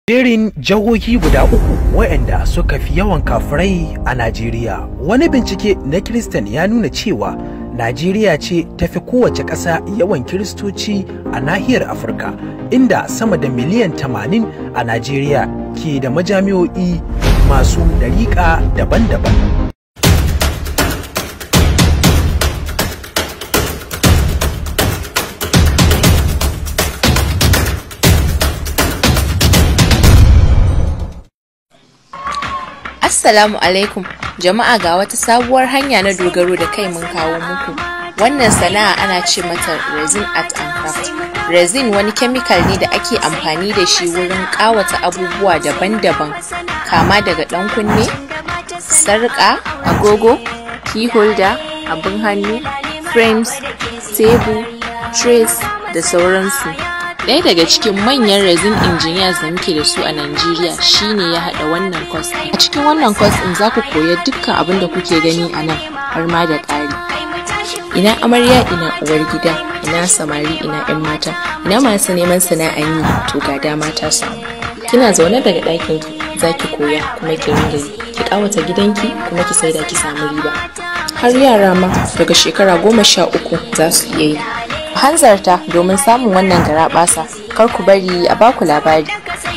Jerin jihohi guda uku waɗanda suka fi yawan kafirai a Najeriya. Wani bincike na Kiristan ya nuna cewa Najeriya ce tafi kowace ƙasa yawan Kiristoci a nahiyar Afirka, inda sama da miliyan 80 a Najeriya ke da majami'o'i masu dariƙa daban-daban. Assalamu alaikum jama'a, ga wata sabuwar hanya na dogaro da kai mun kawo muku. Wannan sana'a ana ce mata resin art and craft. Resin wani chemical ne da ake amfani da shi wurin ƙawata abubuwa daban-daban, kama daga ɗan kunne, sarƙa, agogo, key holder, abin hannu, frames, table, trays da sauransu. Ɗaya daga cikin manyan resin engineers da muke da su a Najeriya shine ya haɗa wannan course. A cikin wannan course ɗin za ku koya dukkan abin da kuke gani a nan, har ma da ƙari. Ina amarya, ina uwar gida, ina samari, ina 'yan mata, ina masu neman sana'an yi, to ga dama ta samu. Kina zaune daga ɗakin ki, za ki koya kuma ki ringa yi. Ki ƙawata gidanki kuma ki saida ki samu riba. Har yara ma daga shekara 13 za su iya yi. Hanzarta domin samun wannan garaɓasa, kar ku bari a baku labari.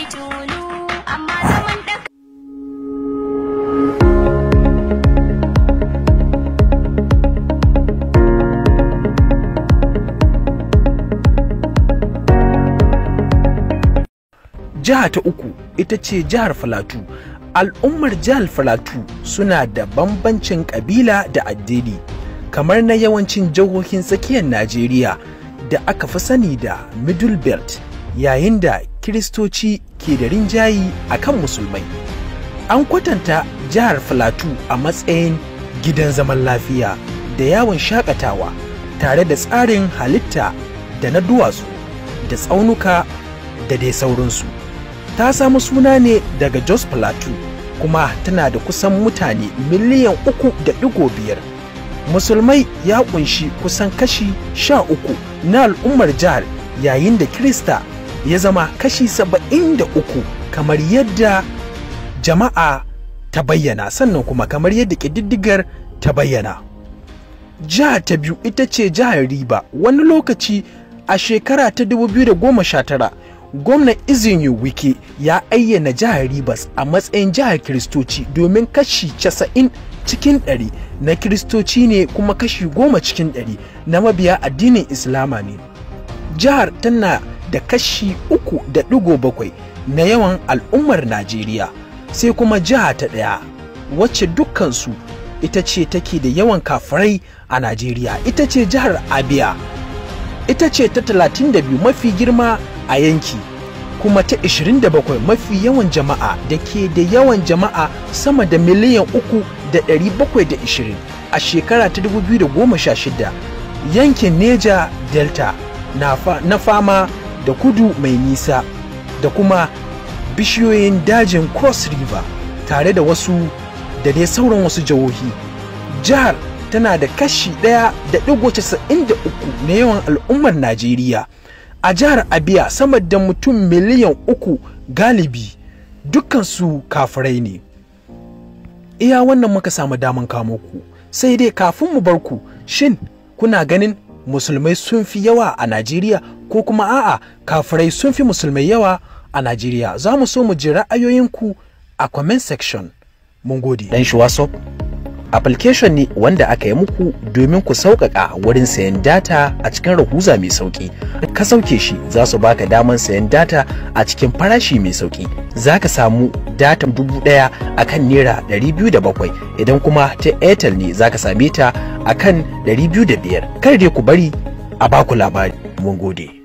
Jiha ta uku ita ce jihar Filato. Al'ummar jihar Filato suna da bambancin ƙabila da addini, kamar na yawancin jihohin tsakiyar Najeriya da aka fi sani da Middle Belt, yayin da Kiristoci ke da rinjayi akan Musulmai. An kwatanta jihar Filato a matsayin gidan zaman lafiya da yawon shakatawa, tare da tsarin halitta da na duwatsu da tsaunuka da dai sauransu. Ta samu suna ne daga Jos Plateau, kuma tana da kusan mutane miliyan 3.5. Musulmai ya kunshi kusan kashi 13 na al'ummar jihar, yayin da Kirista ya zama kashi 73, kamar yadda jama'a ta bayyana, sannan kuma kamar yadda ƙididdigar ta bayyana. Jiha ta biyu ita ce jihar Riba. Wani lokaci a shekara ta 2019 gwamnan Izini Wike ya ayyana jihar Rivers a matsayin jihar Kiristoci, domin kashi 90 cikin 100 na Kiristoci ne, kuma kashi 10 cikin 100 na mabiya addinin Islama ne. Jihar tana da kashi 3.7 na yawan al'ummar Najeriya. Sai kuma jiha ta ɗaya wacce dukkansu ita ce take da yawan kafirai a Najeriya, ita ce jihar Abia. Ita ce ta 32 mafi girma a yanki, kuma ta 27 mafi yawan jama'a, da ke da yawan jama'a sama da miliyan 3.720 a shekara ta 2016. Yankin Neja Delta na fama da kudu mai nisa da kuma bishiyoyin dajin Cross River, tare da wasu da dai sauran wasu jihohi. Jihar tana da kashi 1.93 na yawan al'ummar Najeriya. A jihar Abia sama da mutum miliyan 3 galibi dukkansu kafirai ne. Iya wannan muka samu daman kamo ku. Sai dai kafin mu bar ku, shin kuna ganin musulmai sun fi yawa a Najeriya, ko kuma a'a kafirai sun fi musulmai yawa a Najeriya? Za mu so mu ji ra'ayoyinku a comment section. Mun gode. Dan shi WhatsApp application ne wanda aka yi muku domin ku sauƙaƙa wurin sayan data a cikin rahuza mai sauƙi. Ka sauke shi, za su baka daman sayan data a cikin farashi mai sauƙi. Za ka samu data 1000 akan naira 207, idan kuma ta Airtel ne za ka same ta akan 205. Kar dai ku bari a baku labari. Mun gode.